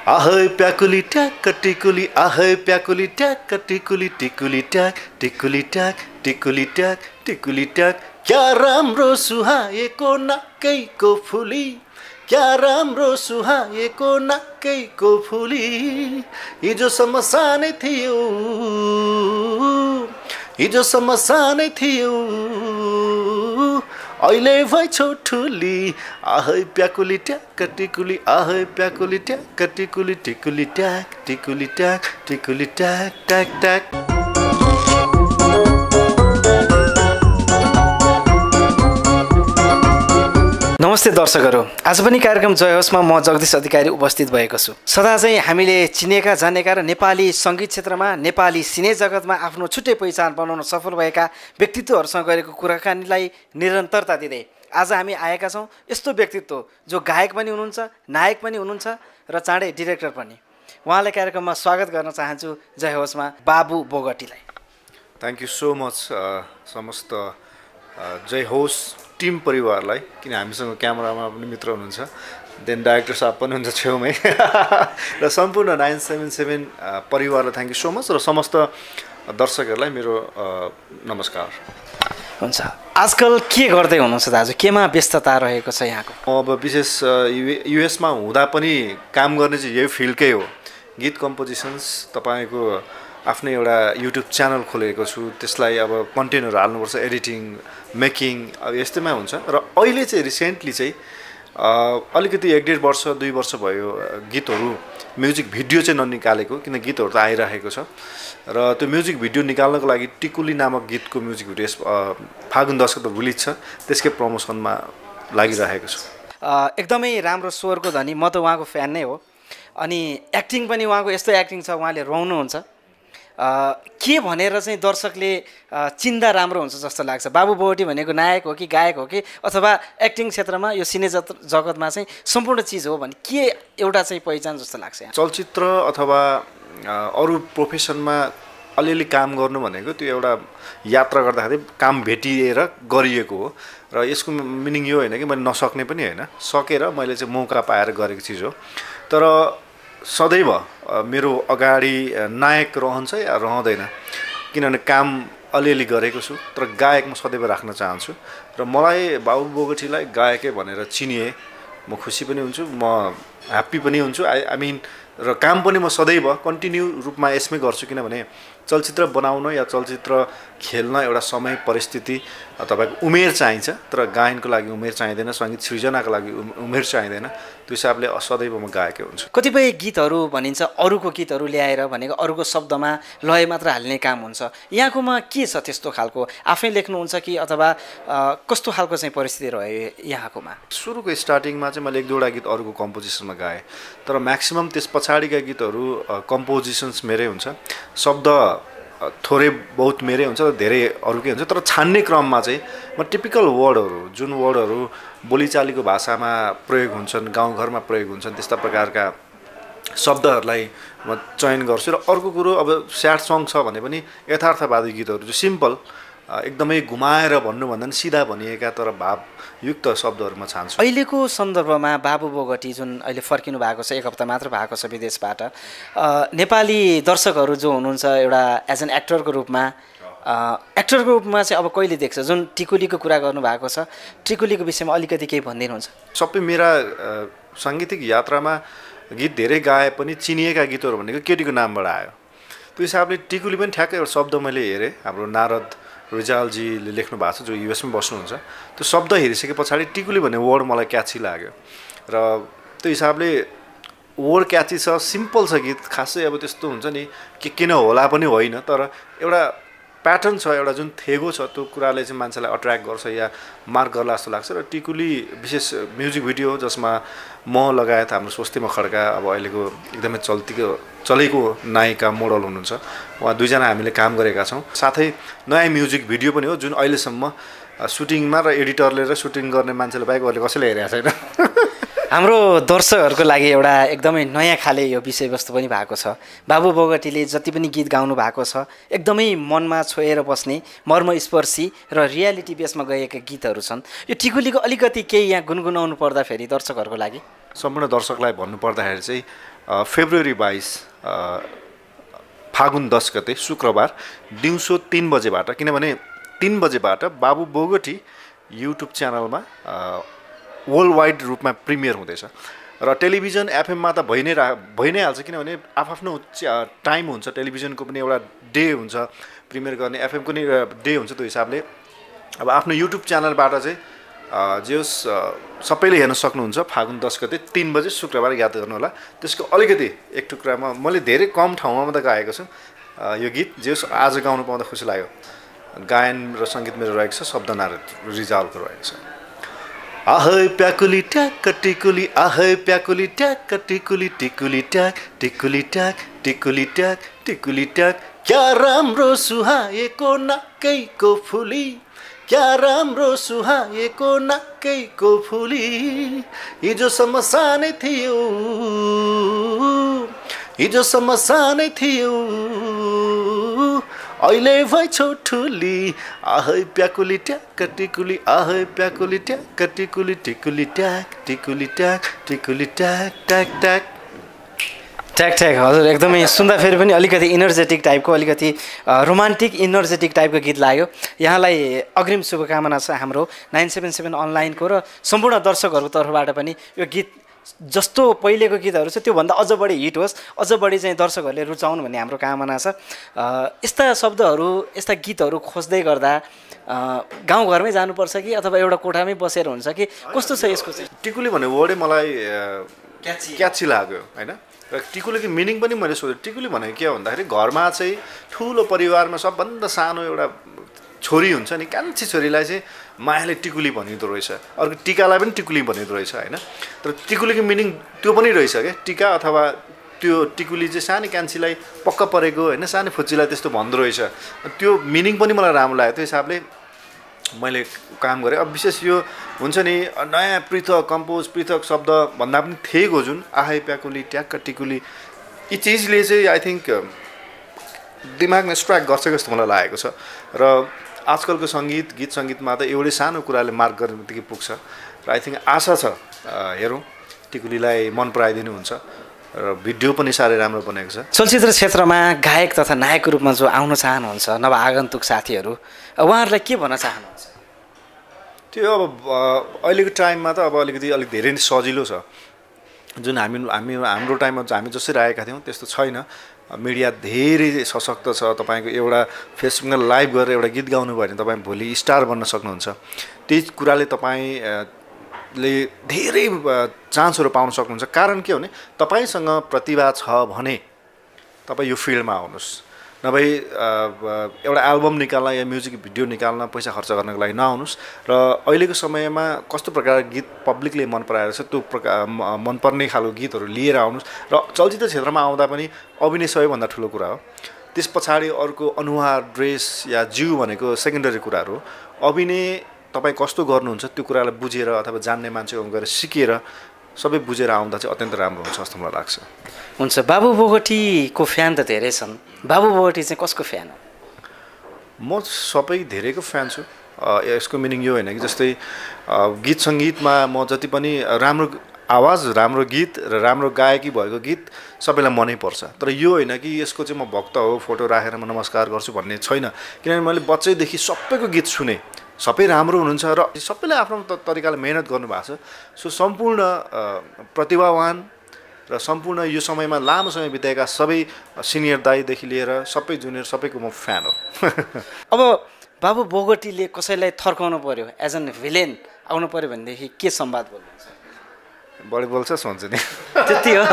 आहै प्याकुली ट्याक टिकुली आहै प्याकुली ट्याक टिकुली टिकुली ट्याक टिकुली ट्याक टिकुली ट्याक टिकुली ट्याक क्या राम्रो सुहाएको नक्कैको फुली क्या राम्रो सुहाएको नक्कैको फुली हिजोसम्म सानै थियो हिजोसम्म सानै थियो अहिले भइछौ ठुली आहै प्याकुली ट्याक टिकुली आहै प्याकुली ट्याक टिकुली टिकुली ट्याक टिकुली ट्याक टिकुली ट्याक ट्याक ट्याक। नमस्ते दर्शकहरू, आज पनि कार्यक्रम जयहोसमा म जगदीश अधिकारी उपस्थित भएको छु। सदा चाहिँ हामीले चिनेका जानेका र नेपाली सङ्गीत क्षेत्रमा नेपाली सिने जगतमा आफ्नो छुट्टै पहिचान बनाउन सफल भएका व्यक्तित्वहरूसँग गरेको कुराकानीलाई निरन्तरता दिँदै आज हामी आएका छौँ यस्तो व्यक्तित्व जो गायक पनि हुनुहुन्छ, नायक पनि हुनुहुन्छ र चाँडै डिरेक्टर पनि। उहाँलाई कार्यक्रममा स्वागत गर्न चाहन्छु जयहोसमा बाबु बोगटीलाई। थ्याङ्क यू सो मच समस्त जयहोस टिम परिवारलाई, किन हामीसँग क्यामेरामा पनि मित्र हुनुहुन्छ, देन डाइरेक्टर साहब पनि हुन्छ छेउमै र सम्पूर्ण 977 परिवारलाई थ्याङ्क यू सो मच र समस्त दर्शकहरूलाई मेरो नमस्कार। हुन्छ, आजकल के गर्दै हुनुहुन्छ दाजु? केमा व्यस्तता रहेको छ यहाँको? अब विशेष युएसमा हुँदा पनि काम गर्ने चाहिँ यही फिल्डकै हो, गीत कम्पोजिसन्स। तपाईँको आफ्नै एउटा युट्युब च्यानल खोलेको छु, त्यसलाई अब कन्टेन्टहरू हाल्नुपर्छ, एडिटिङ मेकिङ अब यस्तैमा हुन्छ। र अहिले चाहिँ रिसेन्टली चाहिँ अलिकति 1-1.5 वर्ष 2 वर्ष भयो गीतहरू म्युजिक भिडियो चाहिँ ननिकालेको, किन गीतहरू त आइरहेको छ र त्यो म्युजिक भिडियो निकाल्नको लागि टिकुली नामक गीतको म्युजिक भिडियो फागुन 10 गते रिलिज छ, त्यसकै प्रमोसनमा लागिरहेको छु। एकदमै राम्रो स्वरको धनी, म त उहाँको फ्यान नै हो। अनि एक्टिङ पनि उहाँको यस्तो एक्टिङ छ, उहाँले रुवाउनुहुन्छ के भनेर चाहिँ दर्शकले चिन्दा राम्रो हुन्छ जस्तो लाग्छ? बाबु बोगटी भनेको नायक हो कि गायक हो कि अथवा एक्टिङ क्षेत्रमा यो सिने जगतमा चाहिँ सम्पूर्ण चिज हो भने के एउटा चाहिँ पहिचान जस्तो लाग्छ? चलचित्र अथवा अरू प्रोफेसनमा अलिअलि काम गर्नु भनेको त्यो एउटा यात्रा गर्दाखेरि काम भेटिएर गरिएको हो र यसको मिनिङ यो होइन कि मैले नसक्ने पनि होइन, सकेर मैले चाहिँ मौका पाएर गरेको चिज हो। तर सदैव मेरो अगाडि नायक रहन्छ या रहँदैन, किनभने काम अलिअलि गरेको छु, तर गायक म सदैव राख्न चाहन्छु र मलाई बाबु बोगटीलाई गायकै भनेर चिनिए म खुसी पनि हुन्छु, म ह्याप्पी पनि हुन्छु। आई मिन र काम पनि म सदैव कन्टिन्यू रूपमा यसमै गर्छु, किनभने चलचित्र बनाउन या चलचित्र खेल्न एउटा समय परिस्थिति तपाईँको उमेर चाहिन्छ, तर गायनको लागि उमेर चाहिँदैन, सङ्गीत सृजनाको लागि उमेर चाहिँदैन। त्यो हिसाबले सदैव म गायकै हुन्छु। कतिपय गीतहरू भनिन्छ अरूको गीतहरू ल्याएर भनेको अरूको शब्दमा लय मात्र हाल्ने काम हुन्छ, यहाँकोमा के छ त्यस्तो खालको? आफै लेख्नुहुन्छ कि अथवा कस्तो खालको चाहिँ परिस्थिति रह्यो यहाँकोमा? सुरुको स्टार्टिङमा चाहिँ मैले 1-2वटा गीत अरूको कम्पोजिसनमा गाएँ, तर म्याक्सिमम त्यस पछाडिका गीतहरू कम्पोजिसन्स मेरै हुन्छ, शब्द थोरै बहुत मेरै हुन्छ र धेरै अरूकै हुन्छ। तर छान्ने क्रममा चाहिँ म टिपिकल वर्डहरू, जुन वर्डहरू बोलीचालीको भाषामा प्रयोग हुन्छन्, गाउँघरमा प्रयोग हुन्छन्, त्यस्ता प्रकारका शब्दहरूलाई म चयन गर्छु। र अर्को कुरो, अब स्याड सङ छ भने पनि यथार्थवादी गीतहरू जो सिम्पल एकदमै घुमाएर भन्नुभन्दा पनि सिधा भनिएका तर भावयुक्त शब्दहरू म छान्छु। अहिलेको सन्दर्भमा बाबु बोगटी जुन अहिले फर्किनु भएको छ, 1 हप्ता मात्र भएको छ विदेशबाट, नेपाली दर्शकहरू जो हुनुहुन्छ एउटा एज एन एक्टरको रूपमा चाहिँ अब कहिले देख्छ? जुन टिकुलीको कुरा गर्नुभएको छ, टिकुलीको विषयमा अलिकति केही भनिदिनुहुन्छ? सबै मेरा साङ्गीतिक यात्रामा गीत धेरै गाए पनि चिनिएका गीतहरू भनेको केटीको नामबाट आयो। त्यो हिसाबले टिकुली पनि ठ्याक्कै एउटा शब्द मैले हेरेँ, हाम्रो नारद रिजालजीले लेख्नु भएको छ जो युएसमा बस्नुहुन्छ, त्यो शब्द हेरिसके पछाडि टिकुली भन्ने वर्ड मलाई क्याची लाग्यो र त्यो हिसाबले वर्ड क्याची छ, सिम्पल छ गीत, खासै अब त्यस्तो हुन्छ नि के किन होला पनि होइन, तर एउटा प्याटर्न छ, एउटा जुन थेगो छ, त्यो कुराले चाहिँ मान्छेलाई अट्र्याक्ट गर्छ या मार्क गर्ला जस्तो लाग्छ। र टिकुली विशेष म्युजिक भिडियो जसमा म लगायत हाम्रो स्वस्तिमा खड्का अब अहिलेको एकदमै चलेको नायिका मोडल हुनुहुन्छ, उहाँ 2जना हामीले काम गरेका छौँ। साथै नयाँ म्युजिक भिडियो पनि हो जुन अहिलेसम्म सुटिङमा र एडिटरले र सुटिङ गर्ने मान्छेले बाहेक अरूले कसैले हेरेको छैन। हाम्रो दर्शकहरूको लागि एउटा एकदमै नयाँ खाले यो विषयवस्तु पनि भएको छ। बाबु बोगटीले जति पनि गीत गाउनु भएको छ एकदमै मनमा छोएर बस्ने मर्मस्पर्शी र रियालिटी बेसमा गएका गीतहरू छन्। यो टिकुलीको अलिकति केही यहाँ गुनगुनाउनु पर्दा फेरि दर्शकहरूको लागि, सम्पूर्ण दर्शकलाई भन्नुपर्दाखेरि चाहिँ फेब्रुअरी 22 फागुन 10 गते शुक्रबार दिउँसो 3 बजेबाट, किनभने 3 बजेबाट बाबु बोगटी युट्युब च्यानलमा वर्ल्ड वाइड रूपमा प्रिमियर हुँदैछ। र टेलिभिजन एफएममा त भइ नै हाल्छ, किनभने आफ्नो टाइम हुन्छ, टेलिभिजनको पनि एउटा डे हुन्छ प्रिमियर गर्ने, एफएमको नि डे हुन्छ। त्यो हिसाबले अब आफ्नो युट्युब च्यानलबाट चाहिँ जे होस् सबैले हेर्न सक्नुहुन्छ। फागुन 10 गते 3 बजे शुक्रबार याद गर्नु होला। त्यसको अलिकति एक टुक्रामा मैले धेरै कम ठाउँमा मात्रै गाएको छु यो गीत, जे होस् आज गाउनु पाउँदा खुसी लाग्यो। गायन र सङ्गीत मेरो रहेको छ, शब्द नारद रिजालको रहेको छ। आहै प्याकुली ट्याक टिकुली, आहै प्याकुली ट्याक टिकुली, टिकुली ट्याक टिकुली ट्याक टिकुली ट्याक टिकुली ट्याक, क्या राम्रो सुहाएको नाकैको फुली, क्या राम्रो सुहाएको नाकैको फुली, हिजोसम्म सानै थियो, हिजोसम्म सानै थियो, अहिले भइछौ ठुली। आहै प्याकुली ट्याक टिकुली, आहै प्याकुली ट्याक टिकुली, टिकुली ट्याक टिकुली ट्याक टिकुली ट्याक ट्याक ट्याक ठ्याक ठ्याक। हजुर एकदमै सुन्दा फेरि पनि अलिकति इनर्जेटिक टाइपको, अलिकति रोमान्टिक इनर्जेटिक टाइपको गीत लाग्यो। यहाँलाई अग्रिम शुभकामना छ हाम्रो 977 अनलाइनको र सम्पूर्ण दर्शकहरूको तर्फबाट पनि। यो गीत जस्तो पहिलेको गीतहरू छ त्योभन्दा अझ बढी हिट होस्, अझ बढी चाहिँ दर्शकहरूले रुचाउन् भन्ने हाम्रो कामना छ। यस्ता शब्दहरू, यस्ता गीतहरू खोज्दै गर्दा गाउँघरमै जानुपर्छ कि अथवा एउटा कोठामै बसेर हुन्छ कि कस्तो छ यसको चाहिँ? टिकुली भन्ने वर्डै मलाई क्याची लाग्यो होइन। र टिकुलीको मिनिङ पनि मैले सोधेँ। टिकुली भनेको के हो भन्दाखेरि घरमा चाहिँ ठुलो परिवारमा सबभन्दा सानो एउटा छोरी हुन्छ नि, कान्छी छोरीलाई चाहिँ मायाले टिकुली भनिँदो रहेछ, अर्को टिकालाई पनि टिकुली भनिँदो रहेछ होइन। तर टिकुलीको मिनिङ त्यो पनि रहेछ क्या, टिका अथवा त्यो टिकुली चाहिँ सानो कान्छीलाई पक्का परेको होइन, सानो फुच्चीलाई त्यस्तो भन्दो रहेछ। त्यो मिनिङ पनि मलाई राम्रो लाग्यो। त्यो हिसाबले मैले काम गरेँ। अब विशेष यो हुन्छ नि नयाँ पृथक कम्पोज, पृथक शब्द भन्दा पनि थिएको जुन आहै प्याकुली ट्याक्क टिकुली, यी चिजले चाहिँ आई थिङ्क दिमागमा स्ट्राइक गर्छ जस्तो मलाई लागेको छ। र आजकलको सङ्गीत, गीत सङ्गीतमा त एउटै सानो कुराले मार्क गर्ने बित्तिकै पुग्छ। र आई थिङ्क आशा छ हेरौँ टिकुलीलाई मन पराइदिनुहुन्छ। र भिडियो पनि साह्रै राम्रो बनेको छ। चलचित्र क्षेत्रमा गायक तथा नायकको रूपमा जो आउन चाहनुहुन्छ नभए आगन्तुक साथीहरू, उहाँहरूलाई के भन्न चाहनुहुन्छ? त्यो अब अहिलेको टाइममा त अब अलिक धेरै नै सजिलो छ। जुन हाम्रो टाइममा हामी जसरी आएका थियौँ त्यस्तो छैन। मिडिया धेरै सशक्त छ। तपाईँको एउटा फेसबुकमा लाइभ गरेर एउटा गीत गाउनु भयो भने तपाईँ भोलि स्टार बन्न सक्नुहुन्छ। त्यही कुराले तपाईँले धेरै चान्सहरू पाउन सक्नुहुन्छ। कारण के हो भने तपाईँसँग प्रतिभा छ भने तपाईँ यो फिल्डमा आउनुहोस्, नभए एउटा एल्बम निकाल्न या म्युजिक भिडियो निकाल्न पैसा खर्च गर्नको लागि नआउनुहोस्। र अहिलेको समयमा कस्तो प्रकारको गीत पब्लिकले मन पराएर छ त्यो मनपर्ने खालको गीतहरू लिएर आउनुहोस्। र चलचित्र क्षेत्रमा आउँदा पनि अभिनय सबैभन्दा ठुलो कुरा हो। त्यस पछाडि अर्को अनुहार, ड्रेस या जिउ भनेको सेकेन्डरी कुराहरू हो। अभिनय तपाईँ कस्तो गर्नुहुन्छ त्यो कुरालाई बुझेर अथवा जान्ने मान्छेको गएर सिकेर सबै बुझेर आउँदा चाहिँ अत्यन्त राम्रो हुन्छ जस्तो मलाई लाग्छ। हुन्छ। बाबु बोगटीको फ्यान त धेरै छन्। बाबु बोगटी चाहिँ कसको फ्यान हो? म सबै धेरैको फ्यान छु। यसको मिनिङ यो होइन कि जस्तै गीत सङ्गीतमा म जति पनि राम्रो आवाज, राम्रो गीत र राम्रो गायकी भएको गीत सबैलाई मनै पर्छ। तर यो होइन कि यसको चाहिँ म भक्त हो, फोटो राखेर म नमस्कार गर्छु भन्ने छैन। किनभने मैले बच्चैदेखि सबैको गीत सुने, सबै राम्रो हुनुहुन्छ र सबैले आफ्नो तरिकाले मेहनत गर्नुभएको छ। सो सम्पूर्ण प्रतिभावान र सम्पूर्ण यो समयमा लामो समय बिताएका सबै सिनियर दाईदेखि लिएर सबै जुनियर सबैको म फ्यान हो। अब बाबु बोगटीले कसैलाई थर्काउनु पर्यो, एज एन भिलेन आउनु पर्यो भनेदेखि के संवाद बोल्नुहुन्छ? बढी बोल्छ सोच्छु नि त्यति हो।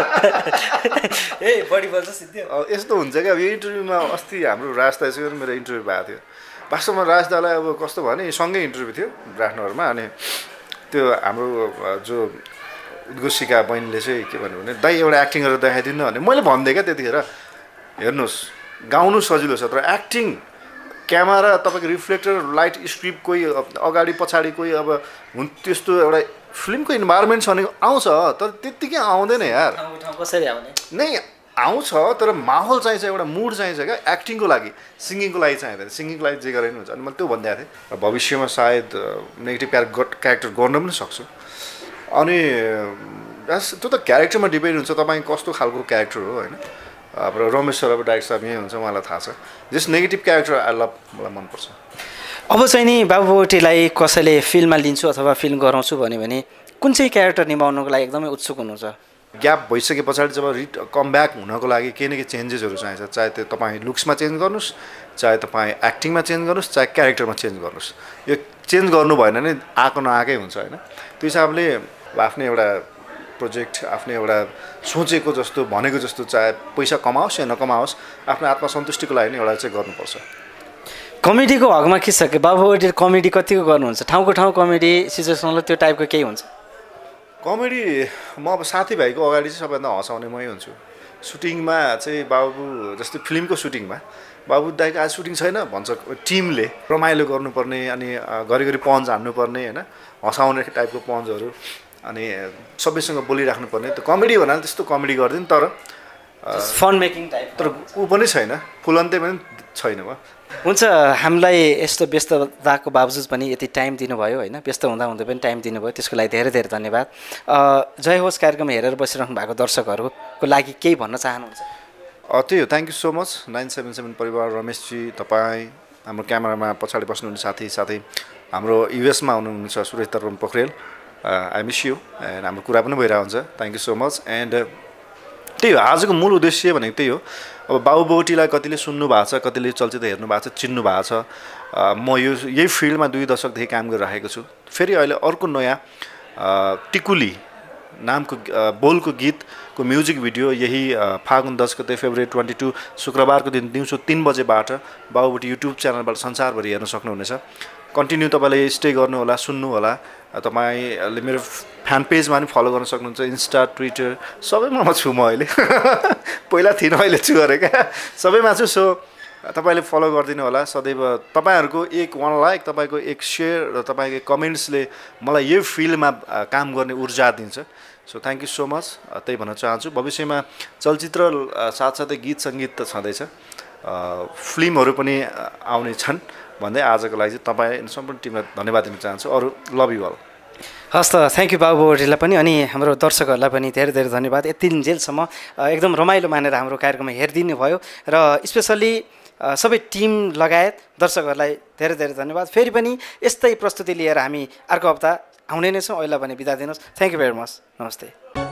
ए बढी बोल्छ सिद्धि। यस्तो हुन्छ क्या, अब यो इन्टरभ्यूमा अस्ति हाम्रो राज दाइसँग मेरो इन्टरभ्यू भएको थियो। वास्तवमा राज दालाई अब कस्तो भयो भने सँगै इन्टरभ्यू थियो विराटनगरमा। अनि त्यो हाम्रो जो उद्घोषिका बहिनीले चाहिँ के भन्यो भने दाइ एउटा एक्टिङ गरेर देखाइदिनु भने मैले भनिदिएँ क्या त्यतिखेर, हेर्नुहोस् गाउनु सजिलो छ तर एक्टिङ, क्यामेरा, तपाईँको रिफ्लेक्टर, लाइट, स्क्रिप्ट, कोही अगाडि पछाडि कोही अब त्यस्तो एउटा फिल्मको इन्भाइरोमेन्ट छ भने आउँछ, तर त्यत्तिकै आउँदैन यार। कसरी आउने नै आउँछ तर माहौल चाहिन्छ, एउटा मुड चाहिन्छ क्या एक्टिङको लागि। सिङ्गिङको लागि चाहिँदैन। सिङ्गिङको लागि जे गरे पनि हुन्छ। अनि मैले त्यो भनिदिएको थिएँ। भविष्यमा सायद नेगेटिभ क्यारेक्टर गर्न पनि सक्छु। अनि त्यो त क्यारेक्टरमा डिपेन्ड हुन्छ तपाईँ कस्तो खालको क्यारेक्टर हो होइन अब रमेश सर अब डाइरेक्टर साहब यहीँ हुन्छ उहाँलाई थाहा छ just negative character I love मलाई मनपर्छ अब चाहिँ नि बाबु बोगटीलाई कसैले फिल्ममा लिन्छु अथवा फिल्म गराउँछु भन्यो भने कुन चाहिँ क्यारेक्टर निभाउनको लागि एकदमै उत्सुक हुनुहुन्छ ग्याप भइसके पछाडि जब कम ब्याक हुनको लागि केही न केही चेन्जेसहरू चाहिन्छ चाहे त्यो तपाईँ लुक्समा चेन्ज गर्नुहोस् चाहे तपाईँ एक्टिङमा चेन्ज गर्नुहोस् चाहे क्यारेक्टरमा चेन्ज गर्नुहोस् यो चेन्ज गर्नु भएन भने आएको नआएकै हुन्छ होइन त्यो हिसाबले आफ्नै एउटा प्रोजेक्ट आफ्नै एउटा सोचेको जस्तो भनेको जस्तो चाहे पैसा कमाओस् या नकमाओस् आफ्नो आत्मसन्तुष्टिको लागि नै एउटा चाहिँ गर्नुपर्छ कमेडीको हकमा के छ कि बाबु बोगटी कमेडी कतिको गर्नुहुन्छ ठाउँको ठाउँ कमेडी सिचुएसनल त्यो टाइपको केही हुन्छ कमेडी म अब साथीभाइको अगाडि चाहिँ सबैभन्दा हँसाउने मै हुन्छु सुटिङमा चाहिँ बाबु जस्तै फिल्मको सुटिङमा बाबु दाइको आज सुटिङ छैन भन्छ टिमले रमाइलो गर्नुपर्ने अनि घरिघरि पन्च हान्नुपर्ने होइन हँसाउने टाइपको पन्चहरू अनि सबैसँग बोलिराख्नुपर्ने त कमेडी भन्नाले त्यस्तो कमेडी गर्दैन तर फन मेकिङ टाइप तर ऊ पनि छैन फुलन्ते पनि छैन म हुन्छ हामीलाई यस्तो व्यस्तताको बावजुद पनि यति टाइम दिनुभयो होइन व्यस्त हुँदा हुँदै पनि टाइम दिनुभयो त्यसको लागि धेरै धेरै धन्यवाद जय होस् कार्यक्रम हेरेर बसिराख्नु भएको दर्शकहरूको लागि केही भन्न चाहनुहुन्छ त्यही हो थ्याङ्क यू सो मच 977 परिवार रमेशजी तपाईँ हाम्रो क्यामेरामा पछाडि बस्नुहुने साथै हाम्रो युएसमा हुनुहुन्छ सुरेश तरवन Pokhrel I miss you and हाम्रो कुरा पनि भइरहेको हुन्छ thank you so much and त्यही हो आजको मूल उद्देश्य भनेको त्यही हो अब बाबु बोगटीलाई कतिले सुन्नु भएको छ कतिले चलचित्र हेर्नु भएको छ चिन्नु भएको छ म यही फिल्डमा 2 दशकदेखि काम गरिरहेको छु फेरि अहिले अर्को नयाँ टिकुली नामको बोलको गीतको म्युजिक भिडियो यही फागुन 10 गते फेब्रुअरी 22 शुक्रबारको दिन दिउँसो 3 बजेबाट बाबु बोगटी युट्युब च्यानलबाट संसारभरि हेर्न सक्नुहुनेछ कन्टिन्यू तपाईँले स्टे गर्नुहोला सुन्नुहोला तपाईँले मेरो फ्यान पेजमा पनि फलो गर्न सक्नुहुन्छ इन्स्टा ट्विटर सबैमा म छु म अहिले पहिला थिइनँ अहिले छु अरे क्या सबैमा छु सो तपाईँले फलो गरिदिनु होला सदैव तपाईँहरूको एक 1 लाइक तपाईँको एक सेयर र तपाईँको कमेन्ट्सले मलाई यो फिल्डमा काम गर्ने ऊर्जा दिन्छ so thank you so much त्यही भन्न चाहन्छु भविष्यमा चलचित्र साथसाथै गीत सङ्गीत त छँदैछ फिल्महरू पनि आउने छन् भन्दै आजको लागि चाहिँ तपाईँ सम्पूर्ण टिमलाई धन्यवाद दिन चाहन्छु अरू लभ यु अल हस् त थ्याङ्क यू बाबु बोगटीलाई पनि अनि हाम्रो दर्शकहरूलाई पनि धेरै धेरै धन्यवाद यति जेलसम्म एकदम रमाइलो मानेर हाम्रो कार्यक्रम हेरिदिनु भयो र स्पेसल्ली सबै टिम लगायत दर्शकहरूलाई धेरै धेरै धन्यवाद फेरि पनि यस्तै प्रस्तुति लिएर हामी अर्को हप्ता आउने नै छौँ अहिले भने बिदा दिनुहोस् थ्याङ्क यू भेरी मच नमस्ते